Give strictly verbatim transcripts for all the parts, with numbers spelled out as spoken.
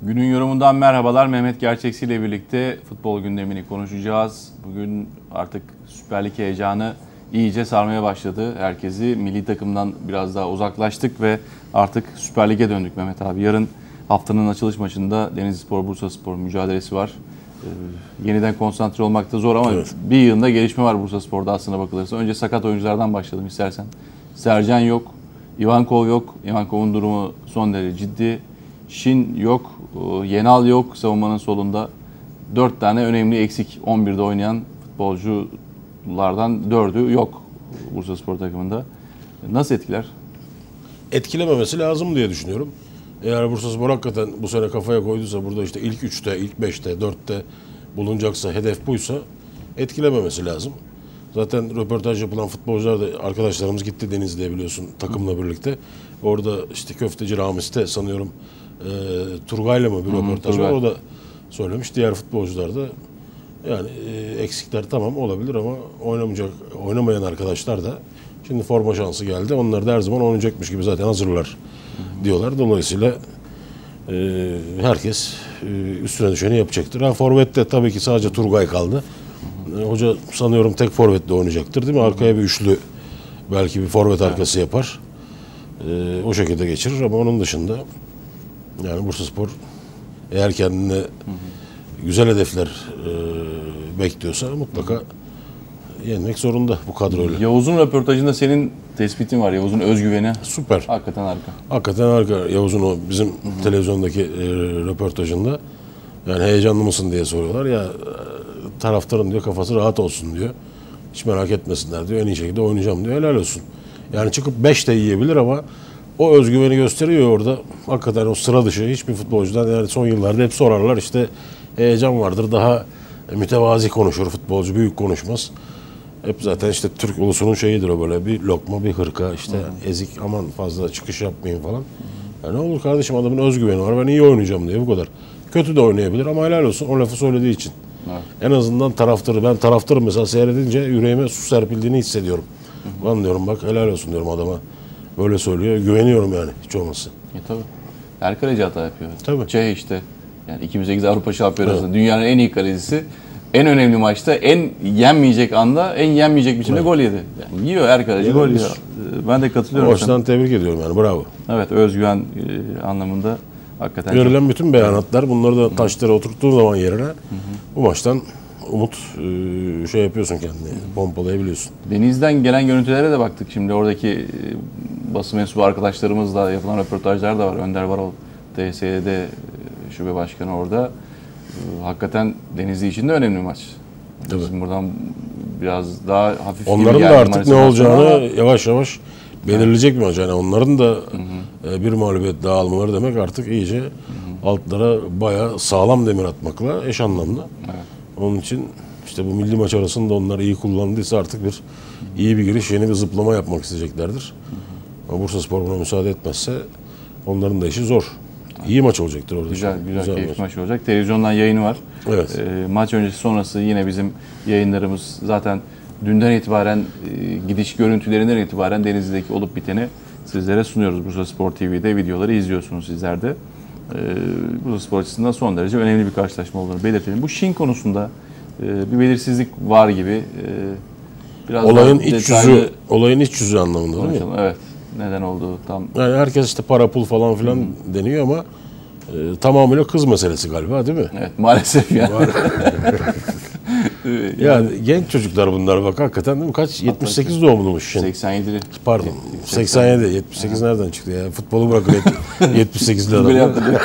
Günün yorumundan merhabalar. Mehmet Gerçeksi ile birlikte futbol gündemini konuşacağız. Bugün artık Süper Lig heyecanı iyice sarmaya başladı. Herkesi milli takımdan biraz daha uzaklaştık ve artık Süper Lig'e döndük Mehmet abi. Yarın haftanın açılış maçında Denizlispor Bursaspor mücadelesi var. Ee, yeniden konsantre olmak da zor ama evet, bir yığında gelişme var Bursaspor'da aslına bakılırsa. Önce sakat oyunculardan başlayalım istersen. Sercan yok, Ivankov yok. Ivankov'un durumu son derece ciddi. Şin yok, Yenal yok savunmanın solunda. dört tane önemli eksik on birde oynayan futbolculardan dördü yok Bursaspor takımında. Nasıl etkiler? Etkilememesi lazım diye düşünüyorum. Eğer Bursaspor hakikaten bu sene kafaya koyduysa burada işte ilk üçte, ilk beşte, dörtte bulunacaksa, hedef buysa etkilememesi lazım. Zaten röportaj yapılan futbolcular da arkadaşlarımız gitti Denizli'ye biliyorsun takımla birlikte. Orada işte Köfteci Ramiz'te sanıyorum e, Turgay'la mı bir hmm, röportaj var. O da söylemiş. Diğer futbolcular da yani e, eksikler tamam olabilir ama oynamayacak, oynamayan arkadaşlar da şimdi forma şansı geldi. Onlar da her zaman oynayacakmış gibi zaten hazırlar hmm. diyorlar. Dolayısıyla e, herkes e, üstüne düşeni yapacaktır. Ha, forvette tabii ki sadece Turgay kaldı. Hoca sanıyorum tek forvetle oynayacaktır değil mi? Arkaya bir üçlü belki bir forvet arkası yapar. Ee, o şekilde geçirir ama onun dışında yani Bursaspor eğer kendine güzel hedefler e, bekliyorsa mutlaka yenmek zorunda bu kadroyla. Yavuz'un röportajında senin tespitin var. Yavuz'un özgüveni. Süper. Hakikaten harika. Hakikaten harika. Yavuz'un o bizim Hı-hı. televizyondaki e, röportajında yani heyecanlı mısın diye soruyorlar. Ya taraftarın diyor kafası rahat olsun diyor. Hiç merak etmesinler diyor. En iyi şekilde oynayacağım diyor. Helal olsun. Yani çıkıp beş de yiyebilir ama o özgüveni gösteriyor orada. Hakikaten o sıra dışı hiçbir futbolcudan yani son yıllarda hep sorarlar işte heyecan vardır. Daha mütevazi konuşur futbolcu. Büyük konuşmaz. Hep zaten işte Türk ulusunun şeyidir o böyle bir lokma bir hırka işte Hı-hı. ezik aman fazla çıkış yapmayın falan. Yani ne olur kardeşim adamın özgüveni var. Ben iyi oynayacağım diye bu kadar. Kötü de oynayabilir ama helal olsun o lafı söylediği için. Evet. En azından taraftarı, ben taraftarım mesela seyredince yüreğime su serpildiğini hissediyorum. Hı hı. Ben diyorum bak helal olsun diyorum adama. Böyle söylüyor. Güveniyorum yani hiç olmasın. E tabii. Her kaleci hata yapıyor. Tabii. C işte. Yani iki bin sekiz Avrupa Şampiyonası'nda evet. dünyanın en iyi kalecisi. En önemli maçta, en yenmeyecek anda, en yenmeyecek biçimde evet. gol yedi. Yani yiyor her kaleci evet. gol yiyor. Ben de katılıyorum. O açıdan tebrik ediyorum yani bravo. Evet özgüven e, anlamında hakikaten. Verilen çok... bütün beyanatlar bunları da taşlara oturttuğun zaman yerine hı hı. bu maçtan umut e, şey yapıyorsun kendini, pompalayabiliyorsun. Deniz'den gelen görüntülere de baktık şimdi oradaki e, basın mensubu arkadaşlarımızla yapılan röportajlar da var. Önder Varol, T S E'de e, şube başkanı orada. E, hakikaten Denizli için de önemli maç. Tabii. Bizim buradan biraz daha hafif onların da artık ne olacağını ama... yavaş yavaş belirleyecek evet. bir maç. Yani onların da hı hı. bir mağlubiyet daha almaları demek artık iyice hı hı. altlara bayağı sağlam demir atmakla eş anlamlı. Evet. Onun için işte bu milli maç arasında onlar iyi kullandıysa artık bir iyi bir giriş, yeni bir zıplama yapmak isteyeceklerdir. Hı hı. Ama Bursaspor buna müsaade etmezse onların da işi zor. İyi maç olacaktır orada. Güzel, güzel, güzel keyifli maç. maç olacak. Televizyondan yayını var. Evet. E, maç öncesi sonrası yine bizim yayınlarımız zaten dünden itibaren e, gidiş görüntülerinden itibaren Denizli'deki olup biteni sizlere sunuyoruz. Bursaspor T V'de videoları izliyorsunuz sizler de. E, Bursaspor açısından son derece önemli bir karşılaşma olduğunu belirtelim. Bu Şin konusunda e, bir belirsizlik var gibi. E, biraz olayın iç detaylı... yüzü, olayın iç yüzü anlamında değil mi? Evet. Neden olduğu tam. Yani herkes işte para pul falan filan hmm. deniyor ama e, tamamıyla kız meselesi galiba değil mi? Evet maalesef yani. yani, yani genç çocuklar bunlar bak hakikaten değil mi? Kaç? yetmiş sekiz doğumluymuş şimdi. seksen yedi. Pardon. seksen yedi. yetmiş sekiz ha. Nereden çıktı ya? Futbolu bırakın yetmiş sekizli adam.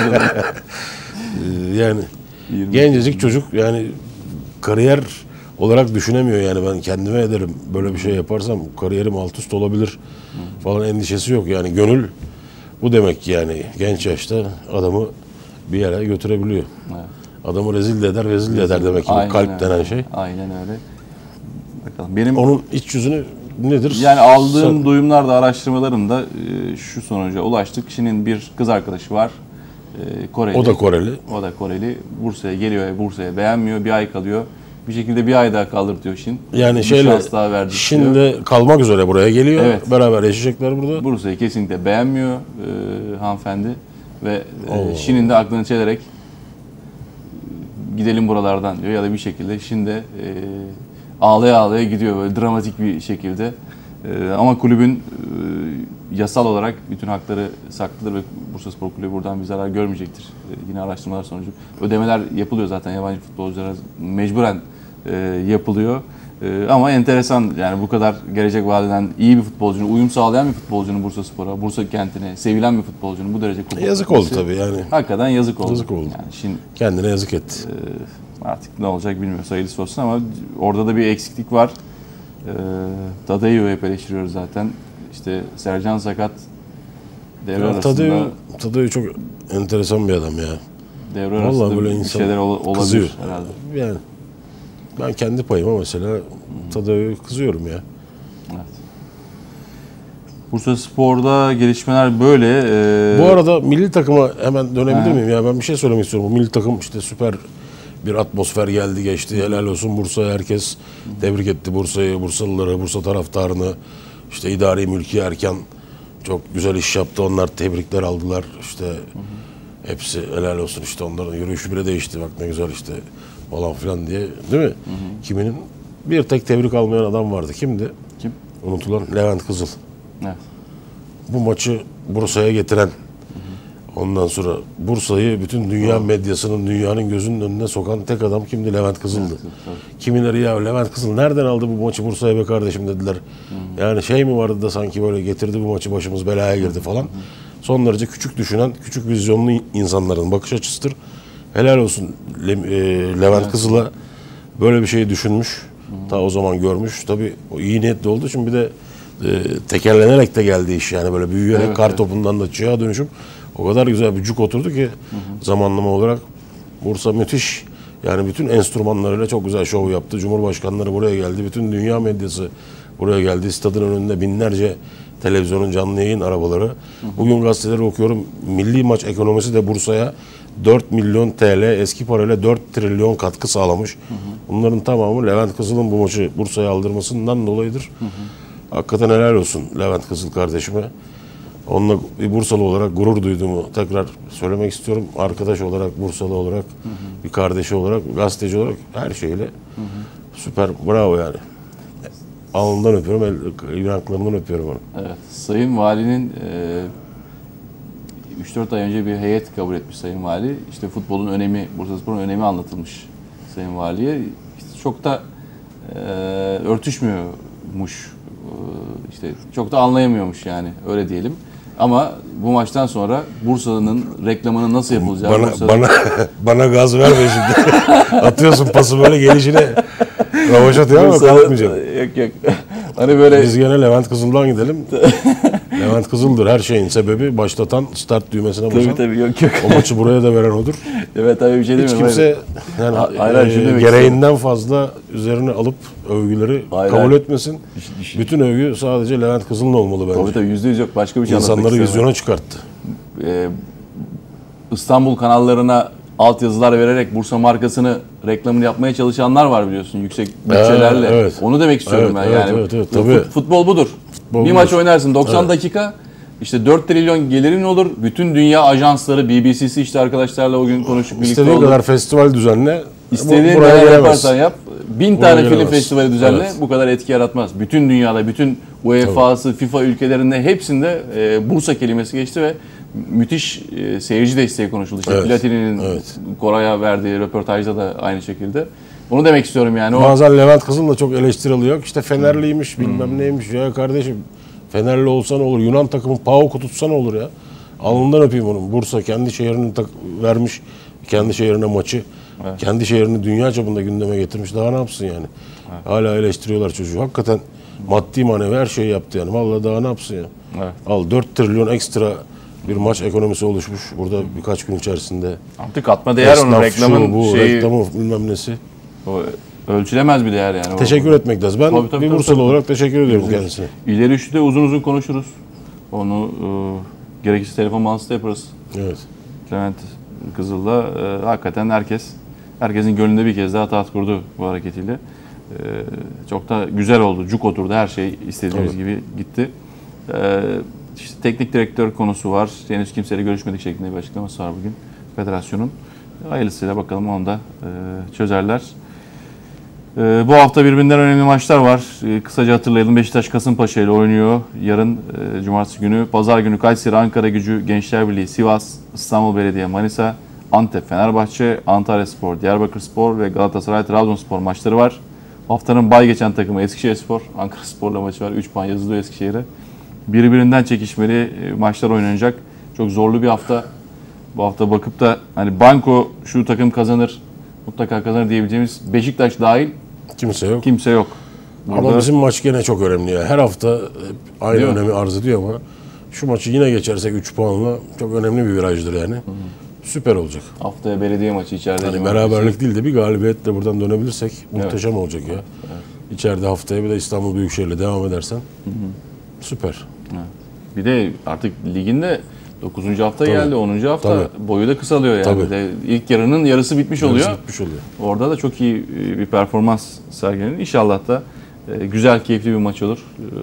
yani gencecik çocuk yani kariyer olarak düşünemiyor yani ben kendime ederim böyle bir şey yaparsam kariyerim alt üst olabilir falan endişesi yok yani gönül bu demek ki yani genç yaşta adamı bir yere götürebiliyor. Evet. Adamı rezil de eder, rezil de eder demek ki bu kalp öyle. Denen şey. Aynen öyle. Bakalım benim onun iç yüzünü nedir? Yani aldığım Sen... duyumlarda, araştırmalarımda e, şu sonuca ulaştık. Şin'in bir kız arkadaşı var. E, Koreli. O da Koreli. O da Koreli. Bursa'ya geliyor, Bursa'ya beğenmiyor. Bir ay kalıyor. Bir şekilde bir ay daha kaldırtıyor Şin. Yani şeyle Şin de kalmak üzere buraya geliyor. Evet. Beraber yaşayacaklar burada. Bursa'yı kesinlikle beğenmiyor e, hanımefendi. ve e, Şin'in de aklını çelerek gidelim buralardan diyor ya da bir şekilde Şin de e, ağlaya ağlaya gidiyor böyle dramatik bir şekilde. E, ama kulübün e, yasal olarak bütün hakları saklıdır ve Bursaspor Kulübü buradan bir zarar görmeyecektir. E, yine araştırmalar sonucu. Ödemeler yapılıyor zaten yabancı futbolculara mecburen e, yapılıyor. E, ama enteresan yani bu kadar gelecek vaat eden iyi bir futbolcunun, uyum sağlayan bir futbolcunun Bursaspor'a, Bursa kentine, sevilen bir futbolcunun bu derece kulüp Yazık oldu tabii yani. Hakikaten yazık oldu. Yazık oldu. Yani Şin, kendine yazık etti. e, artık ne olacak bilmiyoruz hayırlısı olsun ama orada da bir eksiklik var. E, Tadeyu'yu hep eleştiriyoruz zaten. İşte Sercan sakat devre Ya, arasında Tadeu, Tadeu çok enteresan bir adam ya. devre Vallahi arasında böyle bir insan şeyler ol, olabilir kızıyor. herhalde. Yani ben kendi payıma mesela Tadeu'ya kızıyorum ya. Evet. Bursaspor'da gelişmeler böyle. E, Bu arada milli takıma hemen dönebilir He. miyim? Ya ben bir şey söylemek istiyorum. Bu milli takım işte süper bir atmosfer geldi geçti. Helal olsun Bursa'ya, herkes tebrik etti Bursa'yı, Bursalıları, Bursa taraftarını. İşte idari mülki erken çok güzel iş yaptı. Onlar tebrikler aldılar. İşte hı hı. hepsi helal olsun işte onların yürüyüşü bile değişti. Bak ne güzel işte falan filan diye. Değil mi? Hı hı. Kiminin bir tek tebrik almayan adam vardı. Kimdi? Kim? Unutulan Levent Kızıl. Evet. Bu maçı Bursa'ya getiren, hı hı. ondan sonra Bursa'yı bütün dünya medyasının, dünyanın gözünün önüne sokan tek adam kimdi? Levent Kızıl'dı. Evet, evet. Kimileri ya Levent Kızıl nereden aldı bu maçı Bursa'ya be kardeşim dediler. Hı hı. Yani şey mi vardı da sanki böyle getirdi bu maçı başımız belaya girdi falan. Hı hı. Son derece küçük düşünen, küçük vizyonlu insanların bakış açısıdır. Helal olsun Le, e, Levent evet. Kızıl'a böyle bir şey düşünmüş. Hı. Ta o zaman görmüş. Tabii o iyi niyetli olduğu için bir de e, tekerlenerek de geldi iş yani böyle büyüyerek evet, kar evet. topundan da çığa dönüşüm. O kadar güzel bir cuk oturdu ki hı hı. zamanlama olarak Bursa müthiş. Yani bütün enstrümanlarıyla çok güzel şov yaptı. Cumhurbaşkanları buraya geldi. Bütün dünya medyası buraya geldi. Stadın önünde binlerce televizyonun canlı yayın arabaları. Hı hı. Bugün gazeteleri okuyorum. Milli maç ekonomisi de Bursa'ya dört milyon T L eski parayla dört trilyon katkı sağlamış. Hı hı. Bunların tamamı Levent Kızıl'ın bu maçı Bursa'ya aldırmasından dolayıdır. Hı hı. Hakikaten helal olsun Levent Kızıl kardeşime. Onunla bir Bursalı olarak gurur duyduğumu tekrar söylemek istiyorum. Arkadaş olarak, Bursalı olarak, hı hı. bir kardeşi olarak, gazeteci olarak her şeyle hı hı. süper. Bravo yani. Alnından öpüyorum, el, yanaklarından öpüyorum onu. Evet. Sayın Vali'nin e, üç dört ay önce bir heyet kabul etmiş Sayın Vali. İşte futbolun önemi, Bursaspor'un önemi anlatılmış Sayın Vali'ye. İşte çok da e, örtüşmüyormuş. E, işte çok da anlayamıyormuş yani öyle diyelim. Ama bu maçtan sonra Bursa'nın reklamının nasıl yapılacağı... Bana, Bursa'da... bana, bana gaz verme şimdi. Atıyorsun pası böyle gelişine. Ravaş atıyor ama kalkmayacağım. Yok yok. Hani böyle... Biz gene Levent Kızıl'dan gidelim. Levent Kızıl'dır her şeyin sebebi. Başlatan, start düğmesine basan. Tabii tabii yok yok. O maçı buraya da veren odur. Evet tabii bir şey demiyorum. Hiç kimse yani, hayır, hayır, e, gereğinden fazla üzerine alıp övgüleri hayır, kabul hayır. etmesin. Düş, düş. Bütün övgü sadece Levent Kızıl'ın olmalı bence. Tabii tabii yüzde yüz yok. Başka bir şey İnsanları vizyona çıkarttı. Ee, İstanbul kanallarına altyazılar vererek Bursa markasını reklamını yapmaya çalışanlar var biliyorsun yüksek bütçelerle. Ee, evet. Onu demek istiyorum evet, ben evet, yani. Evet, evet, tabii. Futbol budur. Futbol bir budur. Maç oynarsın doksan evet. dakika. İşte dört trilyon gelirin olur. Bütün dünya ajansları, B B C'si işte arkadaşlarla o gün konuşup birlikte İstediğin kadar festival düzenle. İstediğin kadar yaparsan yap. Bin buraya tane gelemez. Film festivali düzenle evet. bu kadar etki yaratmaz. Bütün dünyada, bütün U E F A'sı, FIFA ülkelerinde hepsinde e, Bursa kelimesi geçti ve müthiş e, seyirci desteği konuşuldu. İşte evet. Platini'nin evet. Koray'a verdiği röportajda da aynı şekilde. Bunu demek istiyorum yani. O... Bazen Levent Kızıl da çok eleştiriliyor. Yok işte Fenerliymiş, hmm. bilmem neymiş ya kardeşim. Fenerli olsa ne olur? Yunan takımı PAOK'u tutsa ne olur ya? Alnından öpeyim onun. Bursa kendi şehrini vermiş, kendi şehrine maçı. Evet. Kendi şehrini dünya çapında gündeme getirmiş. Daha ne yapsın yani? Evet. Hala eleştiriyorlar çocuğu. Hakikaten maddi manevi her şeyi yaptı yani. Vallahi daha ne yapsın ya? Evet. Al dört trilyon ekstra bir maç ekonomisi oluşmuş. Burada birkaç gün içerisinde. Artık katma değer esnaf, onun reklamın şu, bu, şeyi. Reklamı bilmem nesi. O ölçülemez bir değer yani. Teşekkür o, etmek lazım. Ben tabii, tabii, bir Bursalı olarak teşekkür ediyorum Bizim, kendisine. İleri üçlüde uzun uzun konuşuruz. Onu e, gerekirse telefon bağlantısı da yaparız. Evet. Levent Kızıl'da e, hakikaten herkes herkesin gönlünde bir kez daha taht kurdu bu hareketiyle. E, çok da güzel oldu. Cuk oturdu. Her şey istediğimiz tabii. gibi gitti. E, işte teknik direktör konusu var. Henüz kimseyle görüşmedik şeklinde bir açıklaması var bugün federasyonun. Hayırlısıyla bakalım onu da e, çözerler. E, bu hafta birbirinden önemli maçlar var. E, kısaca hatırlayalım. Beşiktaş Kasımpaşa ile oynuyor. Yarın e, cumartesi günü. Pazar günü Kayseri, Ankaragücü, Gençler Birliği, Sivas, İstanbul Belediye, Manisa, Antep, Fenerbahçe, Antalyaspor, Diyarbakırspor ve Galatasaray, Trabzonspor maçları var. Haftanın bay geçen takımı Eskişehirspor. Ankaraspor'la maçı var. üç puan yazılıyor Eskişehir'e. Birbirinden çekişmeli maçlar oynanacak. Çok zorlu bir hafta. Bu hafta bakıp da hani banko şu takım kazanır, mutlaka kazanır diyebileceğimiz Beşiktaş dahil Kimse yok. kimse yok. Ama Burada bizim maç gene çok önemli ya. Her hafta hep aynı Değil mi? önemi arz ediyor ama şu maçı yine geçersek üç puanla çok önemli bir virajdır yani. Hı hı. Süper olacak. haftaya belediye maçı içeride. Hani cumartesi. beraberlik değil de bir galibiyetle buradan dönebilirsek muhteşem olacak ya. Evet. İçeride haftaya bir de İstanbul Büyükşehir'le devam edersen hı hı. süper. Evet. Bir de artık liginde dokuzuncu hafta Tabii. geldi, onuncu hafta Tabii. boyu da kısalıyor yani. Tabii. De ilk yarının yarısı bitmiş Yarısı oluyor. bitmiş oluyor. Orada da çok iyi bir performans sergilenir. İnşallah da güzel, keyifli bir maç olur.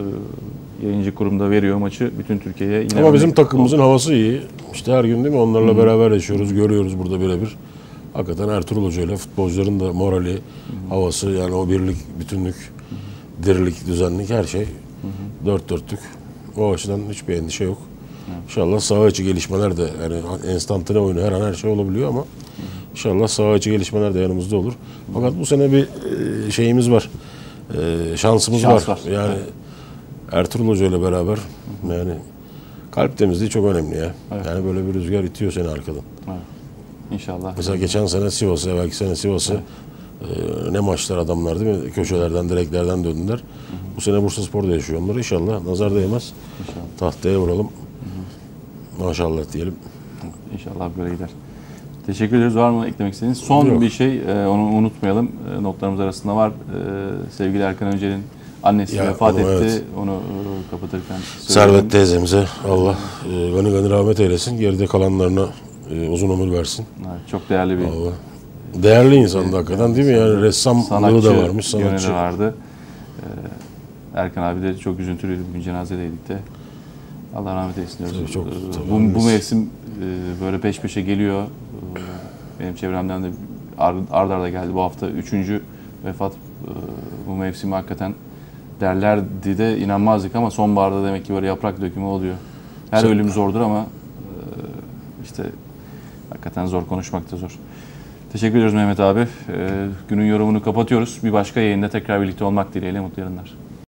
Yayıncı kurumda veriyor maçı bütün Türkiye'ye. Yine Ama bizim takımımızın havası iyi. İşte her gün değil mi onlarla Hı-hı. beraber yaşıyoruz, görüyoruz burada birebir. Hakikaten Ertuğrul Hoca ile futbolcuların da morali, Hı-hı. havası yani o birlik, bütünlük, Hı-hı. dirilik, düzenlik her şey Hı-hı. dört dörtlük. O açıdan hiçbir endişe yok. Hı-hı. İnşallah saha içi gelişmeler de yani enstantane oyunu her an her şey olabiliyor ama Hı-hı. inşallah saha içi gelişmeler de yanımızda olur. Fakat bu sene bir şeyimiz var. Şansımız Şans var. var. Yani evet. Ertuğrul Hoca ile beraber Hı-hı. yani kalp temizliği çok önemli ya. Evet. Yani böyle bir rüzgar itiyor seni arkadan. Evet. İnşallah. Mesela geçen sene Sivas'a, belki sene Sivas'a evet. e, ne maçlar adamlar değil mi? Köşelerden, direklerden döndüler. Hı-hı. Bu sene Bursaspor'da yaşıyor onları. İnşallah nazar değmez. İnşallah. Tahtaya vuralım. Hı-hı. Maşallah diyelim. İnşallah böyle gider. Teşekkür ederiz. Var mı eklemek istediğiniz? Son Yok. bir şey, e, onu unutmayalım. E, notlarımız arasında var. E, sevgili Erkan Öncel'in annesi ya, vefat onu, etti. Evet. Onu e, kapatırken söyledim. Servet teyzemize Allah e, gani gani rahmet eylesin. Geride kalanlarına e, uzun ömür versin. Evet, çok değerli bir... Allah. Değerli insandı hakikaten değil mi? Yani ressamlığı da varmış, sanatçı. Sanatçı vardı. E, Erkan abi de çok üzüntülüydü. Bugün cenazedeydik de. Allah rahmet eylesin diyoruz. Tabii çok, tabii bu, bu mevsim e, böyle peş peşe geliyor. Benim çevremden de ard arda geldi. Bu hafta üçüncü vefat bu mevsimi hakikaten derlerdi de inanmazdık ama sonbaharda demek ki böyle yaprak dökümü oluyor. Her Sen... ölüm zordur ama işte hakikaten zor, konuşmak da zor. Teşekkür ediyoruz Mehmet abi. Günün yorumunu kapatıyoruz. Bir başka yayında tekrar birlikte olmak dileğiyle mutlu yarınlar.